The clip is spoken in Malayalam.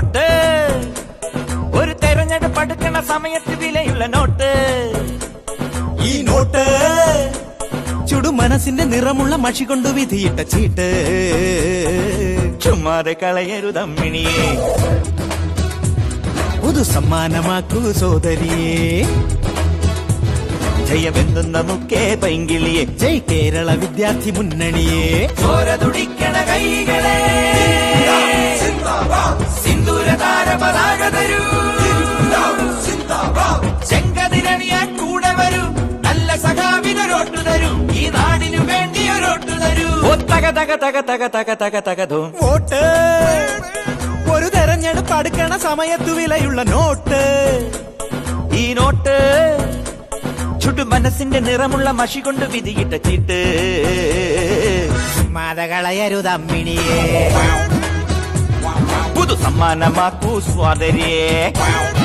വോട്ട് ഒരു തെരഞ്ഞെടുപ്പ് അടുക്കണ സമയത്ത് വിലയുള്ള നോട്ട്. ഈ നോട്ട് ചുടുമനസിന്റെ നിറമുള്ള മഷി കൊണ്ടു വിധിയിട്ട ചീട്ട്. ചുമ്മാതെ കളയരുതമ്മിണിയെ, പുതു സമ്മാനമാക്കൂ സോദരിയെ. ജയമെന്തുന്ന മുക്കേ പൈങ്കിളിയെ, ജയ് കേരള വിദ്യാർത്ഥി മുന്നണിയെ. ചോര തുടിക്കണ കൈകളെ സിന്ദൂര താര പതാക തരൂ. ചെങ്കതിരണിയാൻ കൂടെ വരൂ, നല്ല സഖാവിനൊരോട്ടു തരൂ, ഈ നാടിനു വേണ്ടി ഒരോട്ടു തരൂ. തക തക തക തക തക തക തകതും. വോട്ട് ഒരു തെരഞ്ഞെടുപ്പ് അടുക്കണ സമയത്തു വിലയുള്ള നോട്ട്. ഈ നോട്ട് ചുട്ടു മനസ്സിന്റെ നിറമുള്ള മഷി കൊണ്ട് വിധിയിട്ട ചീട്ട്. മതകളയരുതമ്മിണിയെ, പുതു സമ്മാനമാക്കൂ സ്വാതരിയെ.